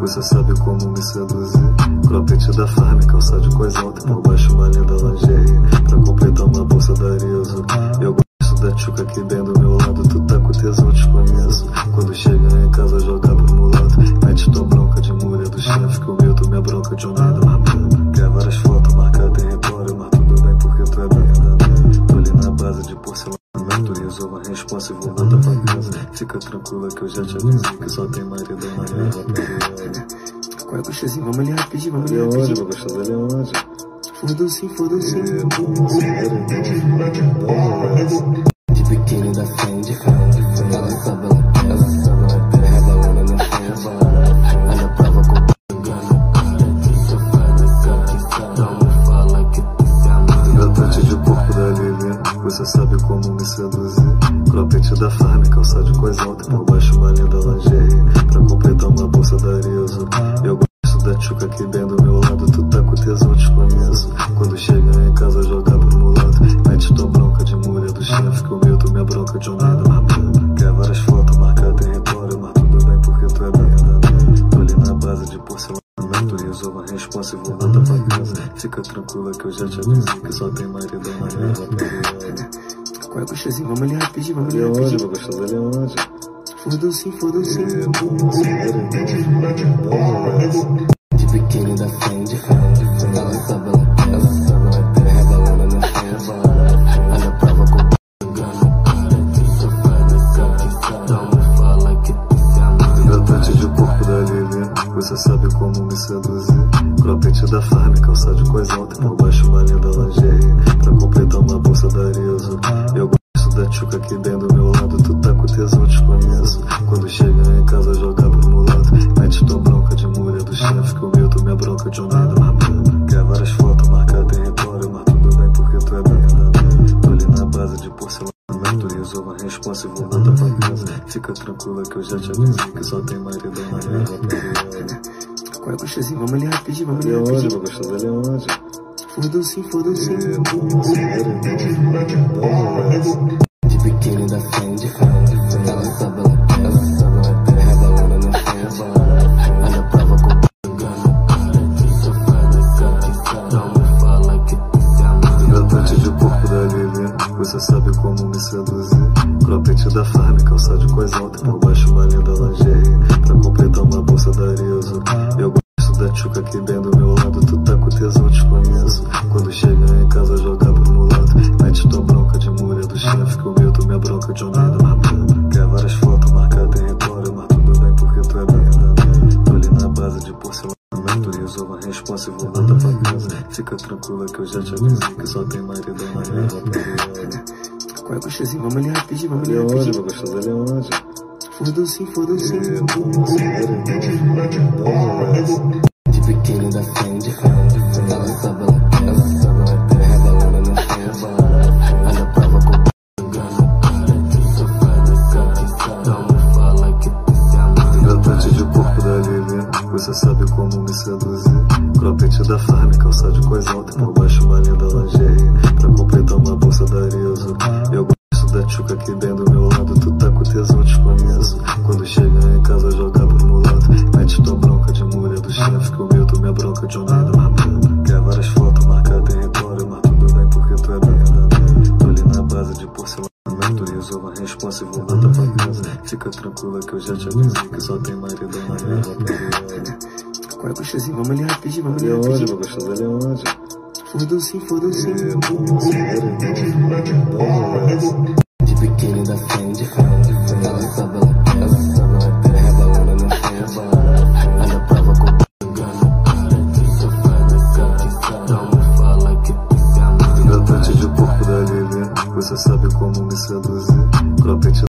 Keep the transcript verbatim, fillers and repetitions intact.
Você sabe como me seduzir. Cropped da farm, calça de coisa alta, por baixo uma linda lingerie. Pra completar uma bolsa da Arizo. Eu gosto da tchuca aqui bem do meu lado. Tu tá com tesão, te conheço. Quando chega em casa jogar pro mulato. Mete tua bronca de mulher do chefe, que eu meto minha bronca de um nada marcada. Quer várias fotos, marcar território, mas tudo bem porque tu é bem. Tô ali na base de porcelana. Tu resolva a resposta e vou voltar pra casa. Fica tranquila que eu já te avisei que só tem maridão na minha rapaziada. Qual é, gostosinho? Vamos ali rapidinho, vamos ali E rapidinho. onde, meu gostoso? Ali onde? Foda-se, foda-se. De biquíni da frente, frente, frente. Ela sabe, ela ela sabe, ela quer rebolando no chão. Ela prova com engano, cara. Safada, cara. Não me fala que tu se ama. Hidratante de corpo da Lilian. Você sabe como me seduzir. Cropped da farm, calça de coisa alta, por baixo uma linda lingerie. Pra completar uma bolsa da Arizo. Eu gosto da tchuca aqui bem do meu lado. Tu tá com tesão, te conheço. Quando chega em casa jogar pro mulato. Mete tua bronca de mulher do chefe, que eu meto minha bronca de um nada marcada. Quer várias fotos, marcar território, mas tudo bem porque tu é bem. Tô ali na base de porcelana. Tu resolva a resposta e vou voltar pra casa. Fica tranquila que eu já te avisei que só tem maridão na minha rapaziada. Qual é, gostosinho? Vamos ali rapidinho, vamos ali E onde, rapidinho. meu gostoso? Ali onde? Foda-se, foda-se. De biquíni da frente, frente, frente. Ela sabe, ela ela sabe, ela quer rebolando no chão. Ela prova com engano, cara. Safada, cara. Não me fala que tu se ama. Hidratante de corpo da Lilian. Você sabe como me seduzir. Cropped da farm, calça de coisa alta, por baixo uma linda lingerie. Pra completar uma bolsa da Arizo. Eu gosto da tchuca aqui bem do meu lado. Tu tá com tesão, te conheço. Quando chega em casa jogar pro mulato. Mete tua bronca de mulher do chefe, que eu meto minha bronca de um nada marcada. Quer várias fotos, marcar território, mas tudo bem porque tu é bem. Tô ali na base de porcelana. Tu resolva a resposta e vou voltar pra casa. Fica tranquila que eu já te avisei que só tem maridão na minha rapaziada. Qual é, gostosinho? Vamos ali rapidinho, vamos ali E onde, rapidinho. meu gostoso? Ali onde? Foda-se, foda-se. De biquíni da frente, frente, frente. Ela sabe, ela ela sabe, ela quer rebolando no chão. Ela prova com engano, cara. Safada, cara. Não me fala que tu se ama. Hidratante de corpo da Lilian. Você sabe como me seduzir. Cropped da farm, calça de coisa alta, por baixo uma linda lingerie. Pra completar uma bolsa da Arizo. Eu gosto da tchuca aqui bem do meu lado. Tu tá com tesão, te conheço. Quando chega em casa jogar pro mulato. Mete tua bronca de mulher do chefe, que eu meto minha bronca de um nada marcada. Quer várias fotos, marcar território, mas tudo bem porque tu é bem. Tô ali na base de porcelana. Tu resolva a resposta e vou voltar pra casa. Fica tranquila que eu já te avisei que só tem maridão na minha rapaziada. Qual é, gostosinho? Vamos ali rapidinho, vamos ali E onde, rapidinho. meu gostoso? Ali onde? Foda-se, foda-se. De biquíni da frente, frente, frente. Ela sabe, ela ela sabe, ela quer rebolando no chão. Ela prova com engano, cara. Safada, cara. Não me fala que tu se ama. Hidratante de corpo da Lilian. Você sabe como me seduzir. Cropped da farm, calça de coisa alta, por baixo uma linda lingerie. Pra completar uma bolsa da Arizo. Eu gosto da tchuca aqui bem do meu lado. Tu tá com tesão, te conheço. Quando chega em casa jogar pro mulato. Mete tua bronca de mulher do chefe, que eu meto minha bronca de um nada marcada. Quer várias fotos, marcar território, mas tudo bem porque tu é bem. Tô ali na base de porcelana. Tu resolva a resposta e vou voltar pra casa. Fica tranquila que eu já te avisei que só tem maridão na minha rapaziada. Qual é, gostosinho? Vamos ali rapidinho, vamos ali E onde, rapidinho. meu gostoso? Ali onde? Foda-se, foda-se. De biquíni da frente, frente, frente. Ela sabe, ela ela sabe, ela quer rebolando no chão. Ela prova com engano, cara. Safada, cara. Não me fala que tu se ama. Hidratante de corpo da Lilian. Você sabe como me seduzir. Cropped